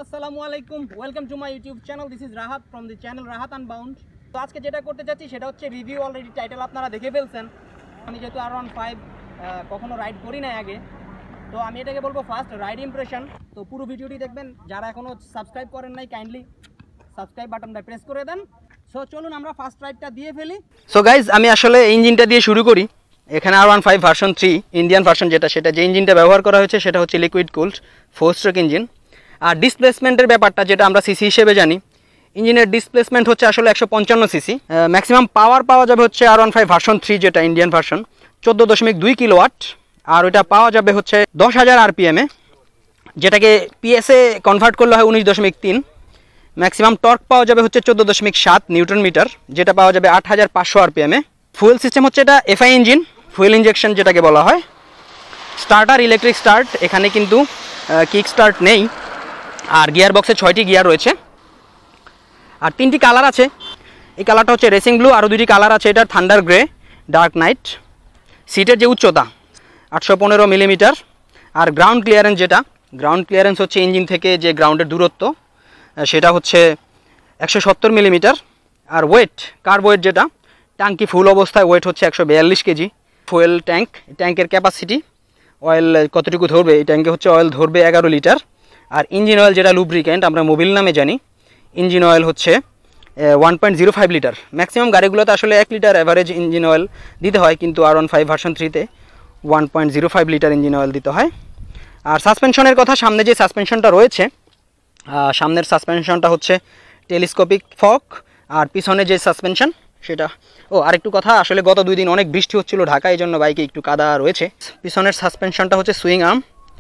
আসসালামু আলাইকুম, welcome to my YouTube channel. This is Rahat from the channel Rahat unbound. তো আজকে যেটা করতে চাচ্ছি সেটা হচ্ছে রিভিউ। অলরেডি টাইটেল আপনারা দেখে ফেলছেন। আমি যেহেতু R15 কখনো রাইড করি না আগে, তো আমি এটাকে বলবো ফার্স্ট রাইড ইমপ্রেশন। তো পুরো ভিডিওটি দেখবেন। যারা এখনও সাবস্ক্রাইব করেন নাই কাইন্ডলি সাবস্ক্রাইব বাটনটা প্রেস করে দেন। সো চলুন আমরা ফার্স্ট রাইডটা দিয়ে ফেলি। সো গাইজ, আমি আসলে ইঞ্জিনটা দিয়ে শুরু করি। এখানে R15 ভার্সন 3 ইন্ডিয়ান ভার্সন সেটা যে ইঞ্জিনটা ব্যবহার করা হয়েছে সেটা হচ্ছে লিকুইড কুলড 4 স্ট্রোক ইঞ্জিন। আর ডিসপ্লেসমেন্টের ব্যাপারটা যেটা আমরা সিসি হিসেবে জানি, ইঞ্জিনের ডিসপ্লেসমেন্ট হচ্ছে আসলে 155 সিসি। ম্যাক্সিমাম পাওয়ার পাওয়া যাবে হচ্ছে R15 ভার্সন 3 যেটা ইন্ডিয়ান ভার্সন 14.2 কিলোওয়াট। আর ওইটা পাওয়া যাবে হচ্ছে 10,000 RPM-এ, যেটাকে পিএসএ কনভার্ট করলে হয় 19.3। ম্যাক্সিমাম টর্ক পাওয়া যাবে হচ্ছে 14.7 নিউটন মিটার, যেটা পাওয়া যাবে 8,500 RPM-এ। ফুয়েল সিস্টেম হচ্ছে এটা এফআই ইঞ্জিন, ফুয়েল ইঞ্জেকশন যেটাকে বলা হয়। স্টার্টার ইলেকট্রিক স্টার্ট, এখানে কিন্তু কিক স্টার্ট নেই। আর গিয়ার বক্সে 6টি গিয়ার রয়েছে। আর 3টি কালার আছে। এই কালারটা হচ্ছে রেসিং ব্লু, আরও 2টি কালার আছে, এটা থান্ডার গ্রে, ডার্ক নাইট। সিটের যে উচ্চতা 815 মিলিমিটার। আর গ্রাউন্ড ক্লিয়ারেন্স গ্রাউন্ড ক্লিয়ারেন্স হচ্ছে ইঞ্জিন থেকে যে গ্রাউন্ডের দূরত্ব সেটা হচ্ছে 170 মিলিমিটার। আর ওয়েট, কার্ব ওয়েট ট্যাঙ্কি ফুল অবস্থায় ওয়েট হচ্ছে 142 কেজি। ফুয়েল ট্যাঙ্কের ক্যাপাসিটি, অয়েল কতটুকু ধরবে, এই ট্যাঙ্কে হচ্ছে অয়েল ধরবে 11 লিটার। আর ইঞ্জিন অয়েল যেটা লুব্রিক্যান্ট আমরা মোবিল নামে জানি, ইঞ্জিন অয়েল হচ্ছে 1.05 লিটার। ম্যাক্সিমাম গাড়িগুলোতে আসলে 1 লিটার অ্যাভারেজ ইঞ্জিন অয়েল দিতে হয়, কিন্তু R15 ভার্সন 3-তে 1.05 লিটার ইঞ্জিন অয়েল দিতে হয়। আর সাসপেনশনের কথা, সামনে যে সাসপেনশনটা রয়েছে, সামনের সাসপেনশনটা হচ্ছে টেলিস্কোপিক ফক। আর পিছনে যে সাসপেনশন সেটা, আরেকটু কথা, আসলে গত 2 দিন অনেক বৃষ্টি হচ্ছিল ঢাকায়, এই জন্য বাইকে একটু কাদা রয়েছে। পিছনের সাসপেনশনটা হচ্ছে সুইং আর্ম।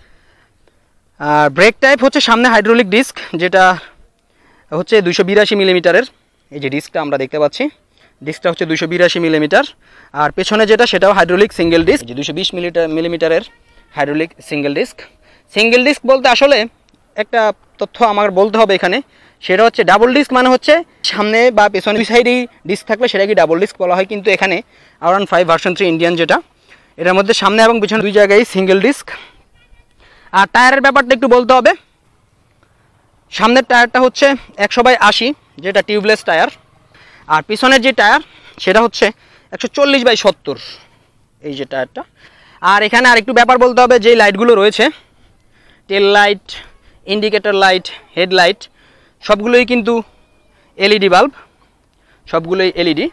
আর ব্রেক টাইপ হচ্ছে সামনে হাইড্রোলিক ডিস্ক, যেটা হচ্ছে 282 মিলিমিটারের। এই যে ডিস্কটা আমরা দেখতে পাচ্ছি, ডিস্কটা হচ্ছে 282 মিলিমিটার। আর পেছনে সেটাও হাইড্রোলিক সিঙ্গেল ডিস্ক, যে 220 মিলিমিটারের hydraulic single disc. Single disc বলতে আসলে একটা তথ্য আমার বলতে হবে এখানে, সেটা হচ্ছে ডাবল ডিস্ক মানে হচ্ছে সামনে বা পেছনে 2 সাইডেই ডিস্ক থাকলে সেটাকে ডাবল ডিস্ক বলা হয়। কিন্তু এখানে R15 ভার্সন 3 ইন্ডিয়ান এটার মধ্যে সামনে এবং পেছনে 2 জায়গায় সিঙ্গেল ডিস্ক। আর টায়ারের ব্যাপারটা একটু বলতে হবে। সামনের টায়ারটা হচ্ছে 100/80, যেটা টিউবলেস টায়ার। আর পিছনের যে টায়ার সেটা হচ্ছে 140/70, এই যে টায়ারটা। আর এখানে আরেকটু ব্যাপার বলতে হবে, যে লাইটগুলো রয়েছে, tail light, indicator light, headlight, সবগুলোই কিন্তু এলইডি বাল্ব, সবগুলোই এলইডি।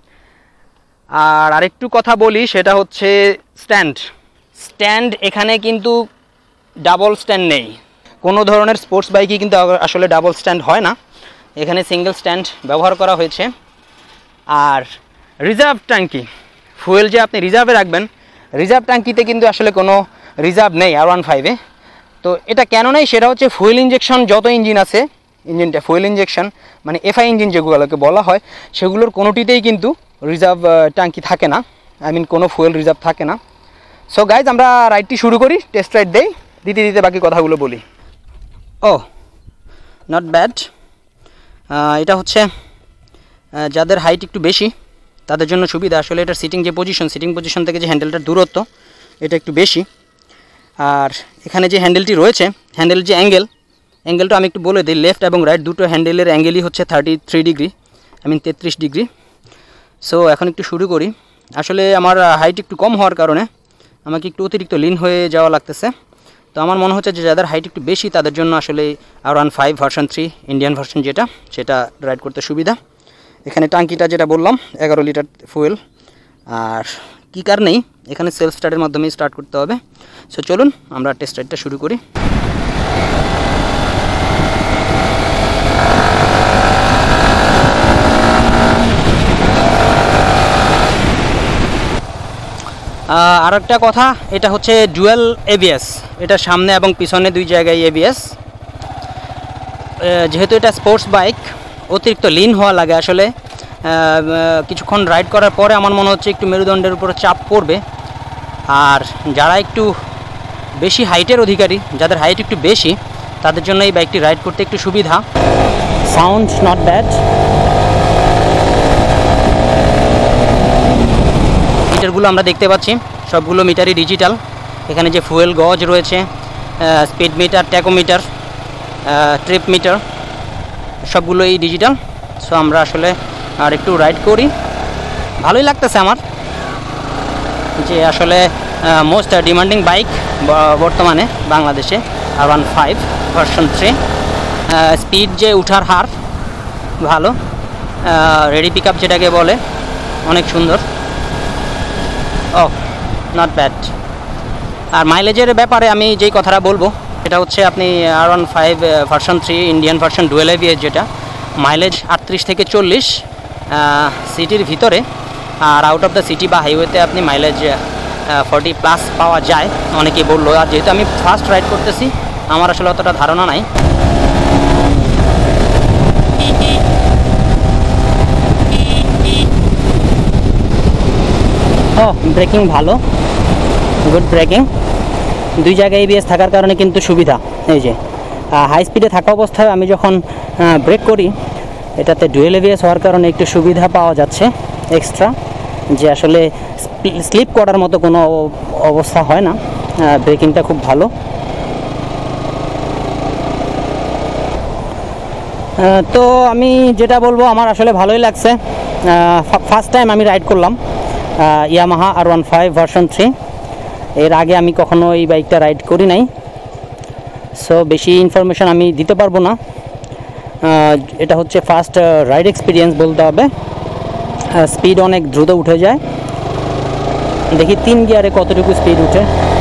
আর আরেকটু কথা বলি, সেটা হচ্ছে স্ট্যান্ড এখানে কিন্তু ডাবল স্ট্যান্ড নেই। কোনো ধরনের স্পোর্টস বাইকই কিন্তু আসলে ডাবল স্ট্যান্ড হয় না, এখানে সিঙ্গেল স্ট্যান্ড ব্যবহার করা হয়েছে। আর রিজার্ভ ট্যাঙ্কি, ফুয়েল যে আপনি রিজার্ভে রাখবেন, রিজার্ভ ট্যাঙ্কিতে কিন্তু আসলে কোনো রিজার্ভ নেই R15-এ। তো এটা কেন নেই, সেটা হচ্ছে ফুয়েল ইঞ্জেকশন যত ইঞ্জিন আছে, ইঞ্জিনটা ফুয়েল ইঞ্জেকশন মানে এফআই ইঞ্জিন যেগুলোকে বলা হয়, সেগুলোর কোনোটিতেই কিন্তু রিজার্ভ ট্যাঙ্কি থাকে না, কোনো ফুয়েল রিজার্ভ থাকে না। সো গাইজ, আমরা রাইডটি শুরু করি, টেস্ট রাইড দেই, দিতে বাকি কথাগুলো বলি। Not bad. এটা হচ্ছে যাদের হাইট একটু বেশি তাদের জন্য সুবিধা। আসলে এটার সিটিং পজিশন থেকে যে হ্যান্ডেলটার দূরত্ব, এটা একটু বেশি। আর এখানে যে হ্যান্ডেলটি রয়েছে, হ্যান্ডেলের যে অ্যাঙ্গেলটা আমি একটু বলে দিই, লেফট এবং রাইট দুটো হ্যান্ডেলের অ্যাঙ্গেলই হচ্ছে 33 ডিগ্রি, 33 ডিগ্রি। সো এখন একটু শুরু করি। আসলে আমার হাইট একটু কম হওয়ার কারণে আমাকে একটু অতিরিক্ত লিন হয়ে যাওয়া লাগতেছে। তো আমার মনে হচ্ছে যে যাদের হাইট একটু বেশি তাদের জন্য আসলে R15 ভার্সন 3 ইন্ডিয়ান ভার্সন সেটা রাইড করতে সুবিধা। এখানে টাঙ্কিটা যেটা বললাম 11 লিটার ফুয়েল। আর কিকার নেই, এখানে সেলফ স্টার্টের মাধ্যমেই স্টার্ট করতে হবে। সো চলুন আমরা টেস্ট রাইডটা শুরু করি। আর একটা কথা, এটা হচ্ছে ডুয়াল এবিএস, এটা সামনে এবং পিছনে 2 জায়গায় এবিএস। যেহেতু এটা স্পোর্টস বাইক, অতিরিক্ত লিন হওয়া লাগে। আসলে কিছুক্ষণ রাইড করার পরে আমার মনে হচ্ছে একটু মেরুদণ্ডের উপরে চাপ পড়বে। আর যারা একটু বেশি হাইটের অধিকারী, যাদের হাইট একটু বেশি, তাদের জন্য এই বাইকটি রাইড করতে একটু সুবিধা। Sound not bad. মিটারগুলো আমরা দেখতে পাচ্ছি, সবগুলো মিটারই ডিজিটাল। এখানে যে ফুয়েল গজ রয়েছে, speed meter, tachometer, trip meter সবগুলোই ডিজিটাল। সো আমরা আসলে আর একটু রাইড করি, ভালোই লাগতেছে আমার, যে আসলে মোস্ট ডিমান্ডিং বাইক বর্তমানে বাংলাদেশে R15 ভার্সন 3। স্পিড যে উঠার হার ভালো, রেডি পিক আপ যেটাকে বলে অনেক সুন্দর। ও নট ব্যাড। আর মাইলেজের ব্যাপারে আমি যেই কথাটা বলবো সেটা হচ্ছে, আপনি R15 version 3 Indian version dual ABS, যেটা মাইলেজ 38 থেকে 40 সিটির ভিতরে, আর আউট অফ দ্য সিটি বা হাইওয়েতে আপনি মাইলেজ 40+ পাওয়া যায় অনেকেই বললো। আর যেহেতু আমি ফার্স্ট রাইড করতেছি, আমার আসলে অতটা ধারণা নাই। ও ব্রেকিং ভালো, গুড ব্রেকিং। দুই জায়গায় ABS থাকার কারণে কিন্তু সুবিধা। এই যে হাই স্পিডে থাকা অবস্থায় আমি যখন ব্রেক করি, এটাতে ডুয়েল ABS হওয়ার কারণে একটু সুবিধা পাওয়া যাচ্ছে এক্সট্রা, যে আসলে স্লিপ করার মতো কোনো অবস্থা হয় না। ব্রেকিংটা খুব ভালো। তো আমি যেটা বলবো, আমার আসলে ভালোই লাগছে। ফার্স্ট টাইম আমি রাইড করলাম ইয়ামাহা R15 ভার্সন 3। এর আগে আমি কখনো এই বাইকটা রাইড করি নাই, সো বেশি ইনফরমেশন আমি দিতে পারবো না। এটা হচ্ছে ফার্স্ট রাইড এক্সপিরিয়েন্স বলতে হবে। স্পিড অনেক দ্রুত উঠে যায়, দেখি 3 গিয়ারে কতটুকু স্পিড উঠে।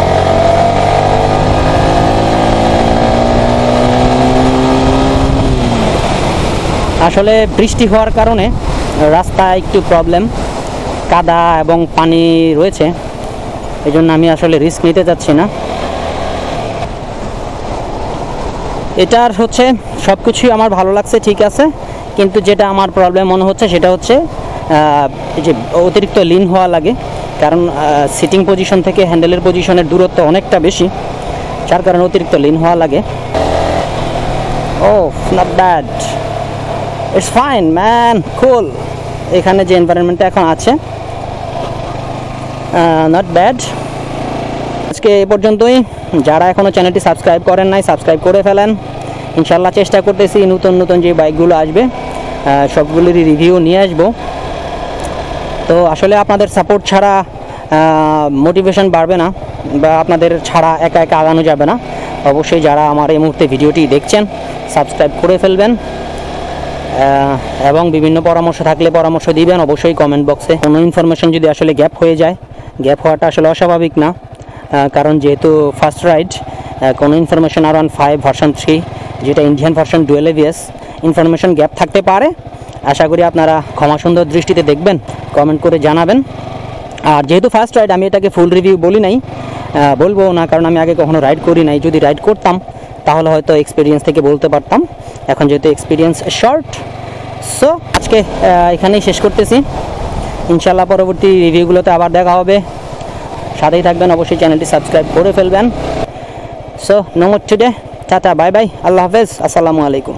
আসলে বৃষ্টি হওয়ার কারণে রাস্তা একটু প্রবলেম, কাদা এবং পানি রয়েছে, এই জন্য আমি আসলে রিস্ক নিতে চাচ্ছি না। এটার হচ্ছে সব কিছুই আমার ভালো লাগছে, ঠিক আছে, কিন্তু যেটা আমার প্রবলেম মনে হচ্ছে সেটা হচ্ছে যে অতিরিক্ত লিন হওয়া লাগে, কারণ সিটিং পজিশন থেকে হ্যান্ডেলের পজিশনের দূরত্ব অনেকটা বেশি, যার কারণে অতিরিক্ত লিন হওয়া লাগে। Oh not bad, it's fine man, cool. এখানে যে এনভায়রনমেন্টটা এখন আছে, নট ব্যাড। আজকে এ পর্যন্তই। যারা এখনও চ্যানেলটি সাবস্ক্রাইব করেন নাই, সাবস্ক্রাইব করে ফেলেন। ইনশাল্লাহ চেষ্টা করতেছি নতুন নতুন যে বাইকগুলো আসবে সবগুলোরই রিভিউ নিয়ে আসবো। তো আসলে আপনাদের সাপোর্ট ছাড়া মোটিভেশন বাড়বে না, বা আপনাদের ছাড়া একা একা আগানো যাবে না। অবশ্যই যারা আমার এই মুহূর্তে ভিডিওটি দেখছেন, সাবস্ক্রাইব করে ফেলবেন, এবং বিভিন্ন পরামর্শ থাকলে পরামর্শ দিবেন অবশ্যই কমেন্ট বক্সে। কোনো ইনফরমেশন যদি আসলে গ্যাপ হয়ে যায়, গ্যাপ হওয়াটা আসলে অস্বাভাবিক না, কারণ যেহেতু ফার্স্ট রাইড, কোনো ইনফরমেশন R15 ভার্সন 3 যেটা Indian version dual ABS, information gap থাকতে পারে। আশা করি আপনারা ক্ষমা সুন্দর দৃষ্টিতে দেখবেন, কমেন্ট করে জানাবেন। আর যেহেতু ফার্স্ট রাইড, আমি এটাকে ফুল রিভিউ বলি নাই, বলবো না, কারণ আমি আগে কখনো রাইড করি নাই। যদি রাইড করতাম তাহলে হয়তো এক্সপিরিয়েন্স থেকে বলতে পারতাম, এখন যেহেতু এক্সপিরিয়েন্স শর্ট। সো আজকে এখানেই শেষ করতেছি। ইনশাল্লাহ পরবর্তী রিভিউগুলোতে আবার দেখা হবে, সাথেই থাকবেন, অবশ্যই চ্যানেলটি সাবস্ক্রাইব করে ফেলবেন। So no more today, tata, bye bye, আল্লাহ হাফেজ, আসসালামু আলাইকুম।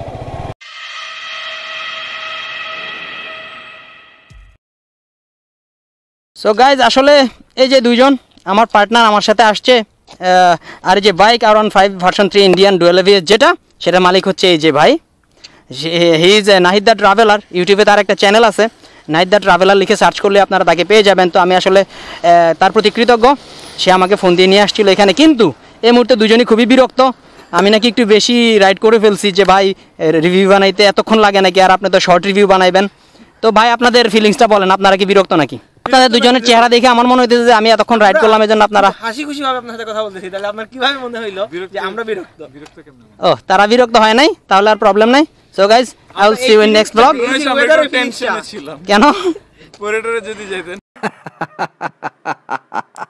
সো গাইজ, আসলে এই যে দুইজন আমার পার্টনার আমার সাথে আসছে, আর এই যে bike R15 version 3 Indian dual ABS যেটা, সেটার মালিক হচ্ছে এই যে ভাই, he is Nahid the traveller. ইউটিউবে তার একটা চ্যানেল আছে, নাহিদ দ্য ট্রাভেলার লিখে সার্চ করলে আপনারা তাকে পেয়ে যাবেন। তো আমি আসলে তার প্রতি কৃতজ্ঞ, সে আমাকে ফোন দিয়ে নিয়ে আসছিল এখানে। কিন্তু এই মুহূর্তে দুজনই খুবই বিরক্ত, আমি নাকি একটু বেশি রাইড করে ফেলছি, যে ভাই রিভিউ বানাইতে এতক্ষণ লাগে নাকি, আর আপনি তো শর্ট রিভিউ বানাইবেন। তো ভাই আপনাদের ফিলিংসটা বলেন, আপনারা কি বিরক্ত নাকি? আপনাদের দুজনের চেহারা দেখে আমার মনে হইতেছে যে আমি এতক্ষণ রাইড করলাম, এজন্য আপনারা হাসি খুশি ভাবে আপনার সাথে কথা বলতেছি, তাহলে আপনার কিভাবে মনে হইলো যে আমরা বিরক্ত? ও, তারা বিরক্ত হয় নাই, তাহলে আর প্রবলেম নাই। So guys, I will see you in next blog. কেন? পরেটরে যদি যেতেন